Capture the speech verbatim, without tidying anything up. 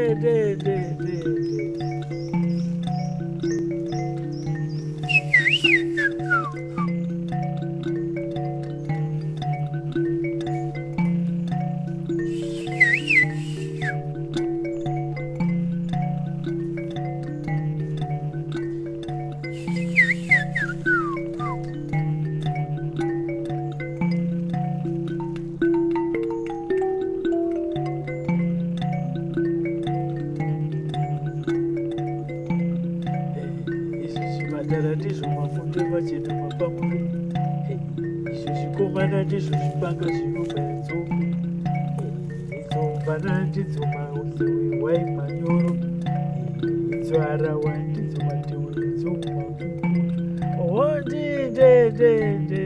de de de ndizvo zvipanga zvinobvaenzombe idzomvana ndidzo mauseu waimanyoro idzo arawa ndidzo mateu idzo makukutu ondidedede